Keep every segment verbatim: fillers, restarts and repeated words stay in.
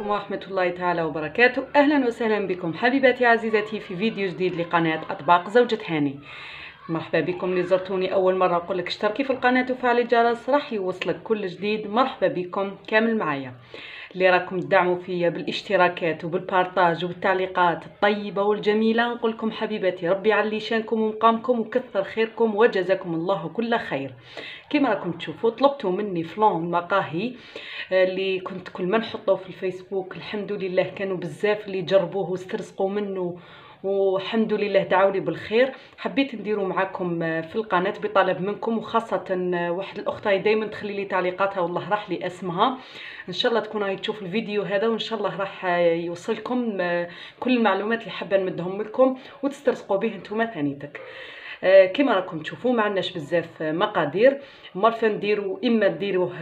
عليكم ورحمة الله تعالى وبركاته. أهلا وسهلا بكم حبيباتي عزيزتي في فيديو جديد لقناة أطباق زوجة هاني. مرحبا بكم اللي زرتوني أول مرة، أقول لك اشتركي في القناة وفعلي الجرس راح يوصلك كل جديد. مرحبا بكم كامل معايا اللي راكم تدعموا فيا بالاشتراكات وبالبارطاج وبالتعليقات الطيبة والجميلة. نقول لكم حبيباتي ربي يعلي شانكم ومقامكم وكثر خيركم وجزاكم الله كل خير. كما راكم تشوفوا طلبتوا مني فلان مقاهي اللي كنت كل ما نحطه في الفيسبوك الحمد لله كانوا بزاف اللي جربوه واسترزقوا منه والحمد لله دعوني بالخير. حبيت نديروا معاكم في القناه بطلب منكم، وخاصه واحد الاخت هاي دائما تخلي لي تعليقاتها والله راح لي اسمها. ان شاء الله تكون هاي تشوف الفيديو هذا وان شاء الله راح يوصلكم كل المعلومات اللي حابه نمدهم لكم وتسترزقوا به انتم ثانيتك. كما راكم تشوفوا ما عندناش بزاف مقادير، مرفا نديروا اما ديروه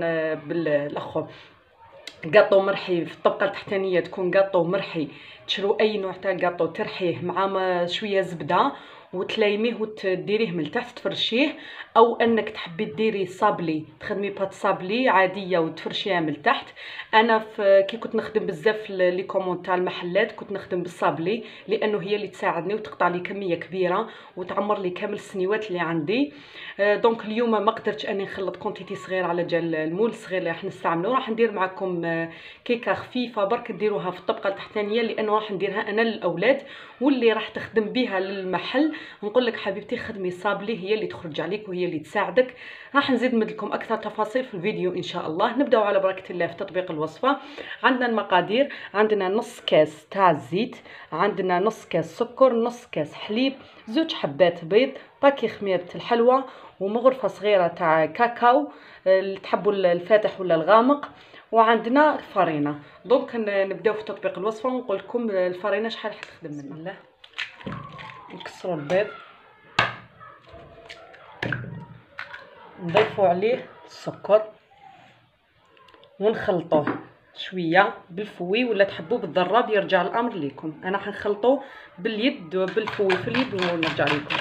بالاخر قاطو مرحي في الطبقه التحتانيه تكون قاطو مرحي، تشرو اي نوع تاع قاطو ترحيه مع شويه زبده وتلايميه وتديريه من التحت تفرشيه، او انك تحبي ديري صابلي تخدمي بات صابلي عاديه وتفرشيها من التحت. انا في كي كنت نخدم بزاف لي كوموند تاع المحلات كنت نخدم بالصابلي لانه هي اللي تساعدني وتقطع لي كميه كبيره وتعمر لي كامل السنيوات اللي عندي. دونك اليوم ما قدرتش اني نخلط كونتيتي صغير على جال المول الصغير اللي راح نستعملو. راح ندير معكم كيكه خفيفه برك ديروها في الطبقه التحتانيه لانه راح نديرها انا للاولاد، واللي راح تخدم بها للمحل نقول لك حبيبتي خدمي صابلي هي اللي تخرج عليك وهي اللي تساعدك. راح نزيد نمد لكم اكثر تفاصيل في الفيديو ان شاء الله. نبداو على بركه الله في تطبيق الوصفه. عندنا المقادير، عندنا نص كاس تاع الزيت، عندنا نص كاس سكر، نص كاس حليب، زوج حبات بيض، باكي خميره الحلوى، ومغرفه صغيره تاع كاكاو اللي تحبوا الفاتح ولا الغامق، وعندنا فرينه. دونك نبداو في تطبيق الوصفه ونقول لكم الفرينه شحال راح تخدم. بسم الله. نكسروا البيض، نضيفوا عليه السكر ونخلطوه شويه بالفوي ولا تحبوا بالضراب يرجع الامر ليكم. انا حنخلطوه باليد بالفوي في اليد ونرجع لكم.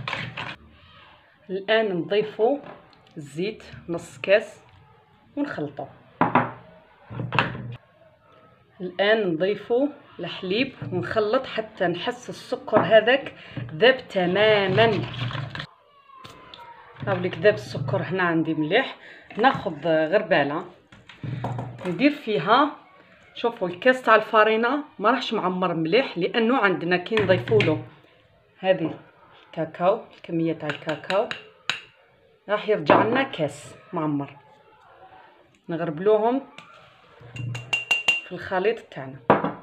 الان نضيفوا الزيت نص كاس ونخلطوه. الان نضيفوا الحليب ونخلط حتى نحس السكر هذاك ذاب تماما. هاوليك ذاب السكر هنا عندي مليح. ناخذ غرباله ندير فيها، شوفوا الكاس تاع الفرينه ما راحش معمر مليح لانه عندنا كي نضيفوا له هذه الكاكاو الكميه تاع الكاكاو راح يرجع لنا كاس معمر. نغربلوهم في الخليط تاعنا.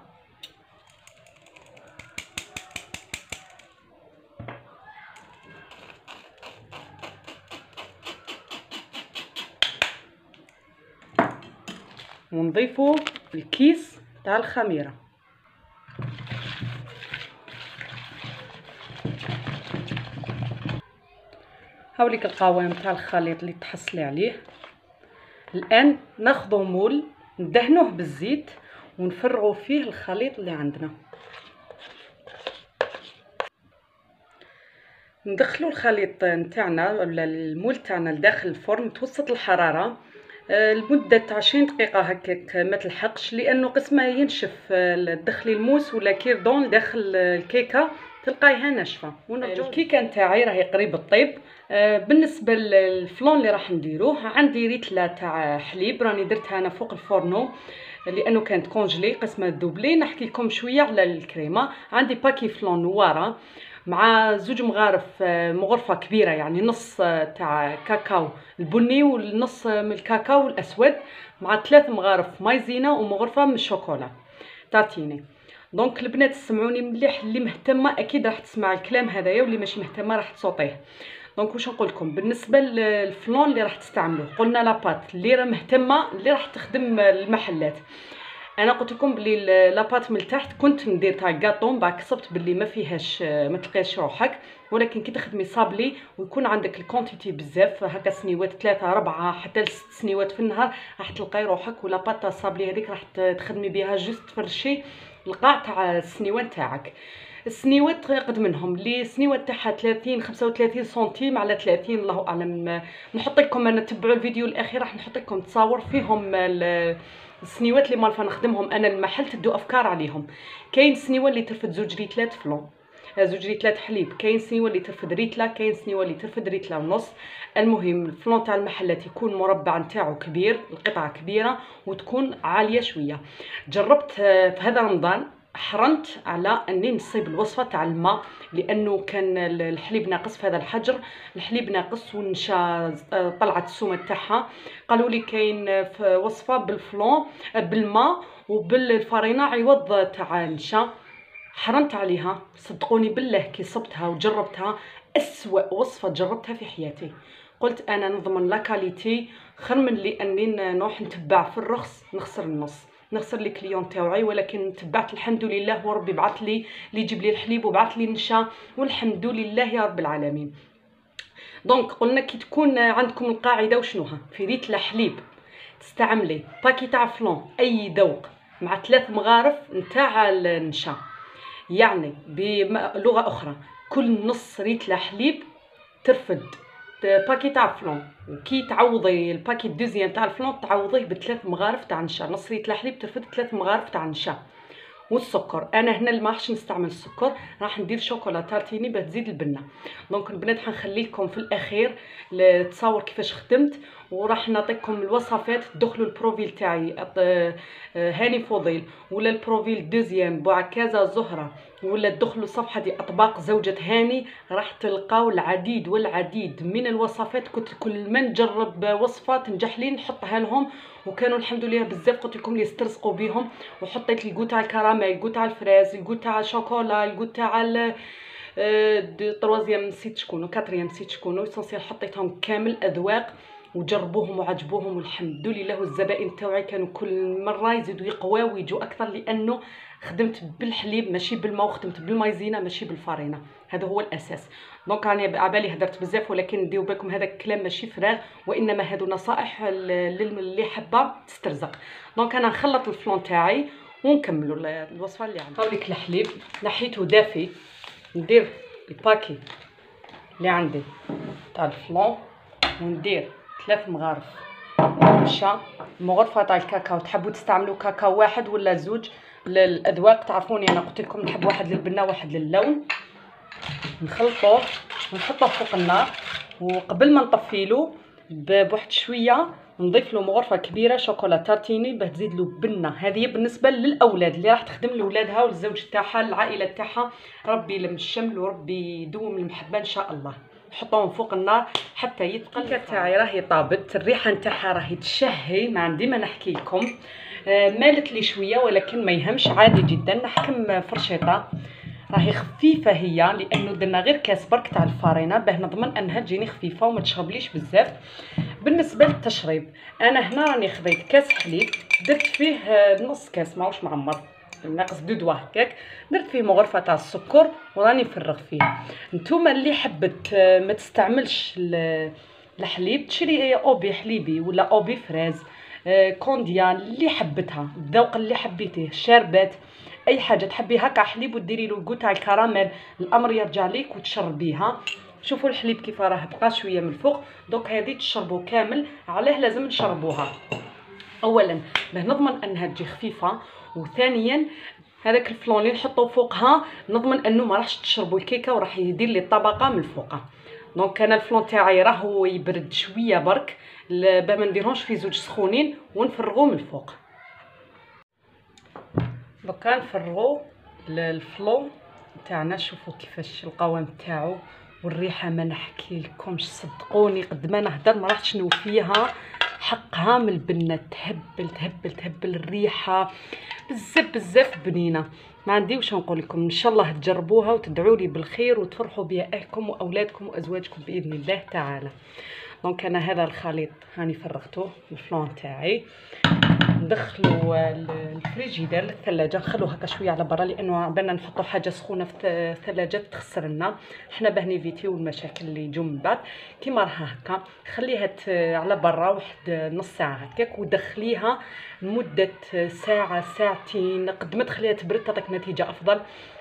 ونضيفوا الكيس تاع الخميره. هاوليك القوام تاع الخليط اللي تحصلي عليه. الان ناخذوا مول ندهنوه بالزيت ونفرغوا فيه الخليط اللي عندنا. ندخلوا الخليط نتاعنا ولا المول تاعنا لداخل الفرن متوسط الحراره لمده عشرين دقيقه هكاك ما تلحقش لانه قسم ما ينشف تدخلي الموس ولا كيردون داخل الكيكه تلقايها ناشفه. ونرجعوا الكيكه نتاعي راهي قريب الطيب. بالنسبه للفلون اللي راح نديروه عندي ريتله تاع حليب راني درتها انا فوق الفورنو لانه كانت كونجلي قسمه دوبلي. نحكي لكم شويه على الكريمه. عندي باكي فلون نواره مع زوج مغارف مغرفه كبيره يعني نص تاع كاكاو البني والنص من الكاكاو الاسود مع ثلاث مغارف مايزينا ومغرفه من الشوكولا تاتيني. دونك البنات سمعوني مليح، اللي مهتمه اكيد راح تسمع الكلام هذايا واللي ماشي مهتمه راح تصوتيه. دونك واش نقول لكم بالنسبه للفلون اللي راح تستعملوه. قلنا لاباط اللي راه مهتمه اللي راح تخدم المحلات. انا قلت لكم بلي لاباط من التحت كنت ندير تاع كاطون بعد كسبت بلي ما فيهاش ما تلقاش روحك، ولكن كي تخدمي صابلي ويكون عندك الكونتيتي بزاف هكا سنيوات ثلاثه اربعه حتى لست سنيوات في النهار راح تلقاي روحك. ولا باط صابلي هذيك راح تخدمي بها جوست تفرشي القاع تاع السنيوان تاعك. السنيوات قد منهم اللي السنيوات تاعها ثلاثين خمسة وثلاثين سنتيم على ثلاثين، الله اعلم. نحط لكم، انا تبعوا الفيديو الاخير راح نحط لكم تصاور فيهم السنيوات اللي مالفه نخدمهم انا المحل، تدوا افكار عليهم. كاين سنيوه اللي ترفد زوج ريتلات فلون، زوج ريتلات حليب، كاين سنيوه اللي ترفد ريتله، كاين سنيوه اللي ترفد ريتله ونص. المهم الفلون تاع المحلات يكون مربع نتاعو كبير، القطعه كبيره وتكون عاليه شويه. جربت في هذا رمضان، حرمت على اني نصيب الوصفه تاع الماء، لانه كان الحليب ناقص في هذا الحجر، الحليب ناقص ونشا طلعت السومه تاعها. قالوا لي كاين في وصفه بالفلون بالماء وبالفرينه عوض تاع النشا، حرمت عليها. صدقوني بالله كي صبتها وجربتها اسوأ وصفه جربتها في حياتي. قلت انا نضمن لا كاليتي خير من لي اني نروح نتبع في الرخص نخسر النص، نخسر لي كليون تاوعي. ولكن تبعت الحمد لله، وربي بعث لي اللي يجيب لي الحليب وبعث لي النشا، والحمد لله يا رب العالمين. دونك قلنا كي تكون عندكم القاعده وشنوها في ريتله حليب تستعملي باكي تاع فلون اي ذوق مع ثلاث مغارف نتاع النشا، يعني بلغه اخرى كل نص ريتله حليب ترفد باكي تاع فلون، وكي تعوضي الباكي الدوزيام تاع الفلون تعوضيه بثلاث مغارف تاع نشا. نص ريتله حليب ترفد ثلاث مغارف تاع نشا. والسكر انا هنا ما راحش نستعمل السكر، راح ندير شوكولا تارتيني باش تزيد البنه. دونك البنات حنخلي لكم في الاخير تصور كيفاش خدمت، وراح نعطيكم الوصفات. تدخلوا البروفيل تاعي هاني فضيل ولا البروفيل دوزيام بوعكازه زهره، ولا تدخلوا صفحه دي اطباق زوجة هاني، راح تلقاو العديد والعديد من الوصفات. كنت كل ما نجرب وصفه تنجح لي نحطها لهم، وكانوا الحمد لله بزاف قلت لكم لي استرزقوا بهم. وحطيت الكو تاع الكراميل، الكو تاع الفراز، الكو تاع الشوكولا، الكو تاع التروازيام نسيت شكونو، كاتريام نسيت شكونو. اسونسيال حطيتهم كامل اذواق وجربوهم وعجبوهم والحمد لله. والزبائن تاوعي كانوا كل مره يزيدوا يقواو ويجوا اكثر، لانه خدمت بالحليب ماشي بالماء، وخدمت بالمايزينا ماشي بالفارينه، هذا هو الاساس. دونك راني عبالي هدرت بزاف، ولكن ديو بالكم هذا الكلام ماشي فراغ، وانما هادو نصائح اللي حابه تسترزق. دونك انا نخلط الفلون تاعي ونكملوا الوصفه اللي عندي. هاوليك الحليب نحيته دافي، ندير الباكي اللي عندي تاع الفلون وندير ثلاث مغارف نشا. مغرفه تاع الكاكاو تحبوا تستعملوا كاكاو واحد ولا زوج للاذواق، تعرفوني انا قلت لكم نحب واحد للبنه واحد للون. نخلطوه ونحطوه فوق النار، وقبل ما نطفيلو بواحد شويه نضيف له مغرفه كبيره شوكولا تارتيني باه تزيد له بنه. هذه بالنسبه للاولاد اللي راح تخدم لاولادها والزوج تاعها العائله تاعها. ربي يلم الشمل وربي يدوم المحبه ان شاء الله. نحطوهم فوق النار حتى يتقل. الكيكه تاعي راهي طابت، الريحه نتاعها راهي تشهي، ما عندي ما نحكي لكم. آه مالت لي شويه ولكن ما يهمش، عادي جدا. نحكم فرشيطه راهي خفيفه هي، لانه درنا غير كاس برك تاع الفارينه باه نضمن انها تجيني خفيفه وما تشربليش بزاف. بالنسبه للتشريب انا هنا راني خذيت كاس حليب، درت فيه نص كاس ماهوش معمر، ناقص دو دوا هكاك، درت فيه مغرفه تاع السكر وراني نفرغ فيه. نتوما اللي حبت ما تستعملش الحليب تشري اوبي حليبي ولا اوبي فراز، كونديان اللي حبتها، الذوق اللي حبيتيه، شاربات، اي حاجه تحبي هكا حليب وديري له الكو تاع الكراميل، الامر يرجع ليك وتشربيها. شوفوا الحليب كيف راه بقى شويه من الفوق. دوك هذه تشربوا كامل. علاه لازم نشربوها؟ اولا باه نضمن انها تجي خفيفه، وثانيا هذاك الفلون اللي نحطو فوقها نضمن انه ما راحش تشربوا الكيكه وراح يدير لي الطبقه من فوقها. دونك انا الفلون تاعي راهو يبرد شويه برك باه ما نديرهمش في زوج سخونين ونفرغوه من الفوق. دوكا نفرغوا الفلون تاعنا. شوفوا كيفاش القوام تاعو والريحه ما نحكي لكمش، صدقوني قد ما نهضر ما راحش نوفيها حقها من البنه. تهبل تهبل تهبل الريحه بزاف بزاف بنينه، ما عندي واش نقول لكم. ان شاء الله تجربوها وتدعوا لي بالخير وتفرحوا بيا اهلكم واولادكم وازواجكم باذن الله تعالى. دونك انا هذا الخليط هاني فرغته الفلون تاعي، ندخلو الفريجيدير للثلاجه، نخلو هكا شويه على برا لانه بالنا نحطو حاجه سخونه في الثلاجه تخسر لنا حنا باه نيفيتيو المشاكل اللي يجوا من بعد. كيما راها هكا خليها على برا واحد نص ساعه هكاك، ودخليها لمده ساعه ساعتين، قد ما تخليها تبرد تعطيك نتيجه افضل.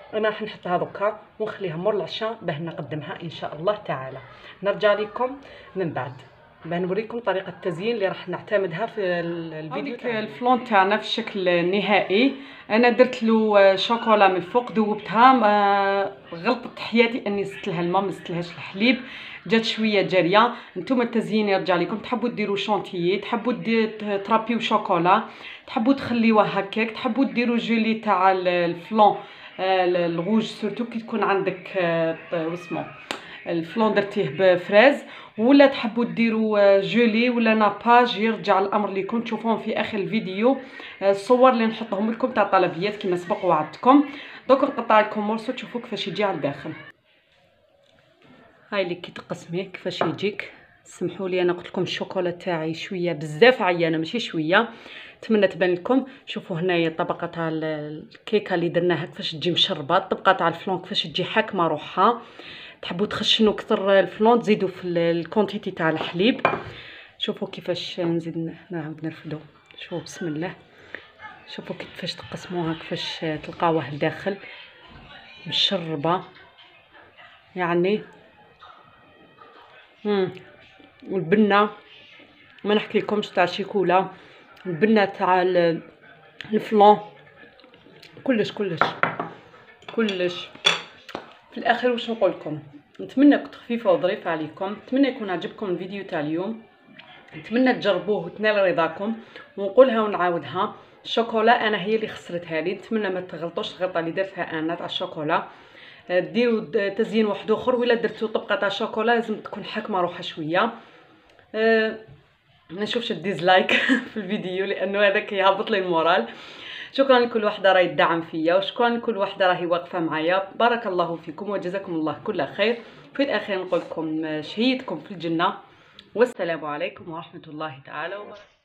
انا راح نحطها دوكا ونخليها مور العشاء باه نقدمها ان شاء الله تعالى. نرجع لكم من بعد باه نوريكم طريقه التزيين اللي راح نعتمدها في الفيديو تاعنا. الفلون تاعنا في الشكل نهائي. انا درت له شوكولا من الفوق ذوبتها، غلطت حياتي اني زدت لها الماء ما زدتلهاش الحليب، جات شويه جاريه. نتوما التزيين يرجع لكم، تحبوا ديروا شونتيي، تحبوا ترابيو شوكولا، تحبوا تخليوه هكاك، تحبوا ديروا جيلي تاع الفلون الغوج سورتو كي تكون عندك واسمو الفلون درتيه بفراز، ولا تحبوا ديروا جولي ولا ناباج، يرجع الامر لكم. تشوفوهم في اخر الفيديو الصور اللي نحطهم لكم تاع طلبيات كما سبق وعدتكم. دوك نقطع لكم مورسو تشوفوا كيفاش يجي على الداخل. هاي اللي كي تقسميه كيفاش يجيك. سمحوا لي انا قلت لكم الشوكولا تاعي شويه بزاف عيانه ماشي شويه، نتمنى تبان لكم. شوفوا هنايا الطبقه تاع الكيكه اللي درناها كيفاش تجي مشربه، الطبقه تاع الفلون كيفاش تجي حاكمه روحها. تحبوا تخشنوا كثر الفلون تزيدوا في الكونتيتي تاع الحليب. شوفوا كيفاش نزيد نعاود نرفدو. شوفوا بسم الله، شوفوا كيفاش تقسموها كيفاش تلقاوها لداخل مشربه يعني. امم والبنه ما نحكي لكمش تاع الشيكولا، البنه تاع الفلون كلش كلش كلش. في الاخر واش نقول لكم، نتمنى كنت خفيفه وظريفه عليكم، نتمنى يكون عجبكم الفيديو تاع اليوم، نتمنى تجربوه وتنال رضاكم. ونقولها ونعاودها، الشوكولا انا هي اللي خسرتها لي، نتمنى ما تغلطوش الغلطه اللي درتها انا تاع الشوكولا. ديروا تزيين واحد اخر، ولا درتو طبقه تاع الشوكولا لازم تكون حاكمه روحها شويه. أه ما نشوفش الديزلايك في الفيديو لانه هذاك يهبط لي المورال. شكرا لكل وحده راهي تدعم فيا، وشكرا لكل وحده راهي واقفه معايا. بارك الله فيكم وجزاكم الله كل خير. في الاخير نقول لكم شهيتكم في الجنه، والسلام عليكم ورحمه الله تعالى وبركاته.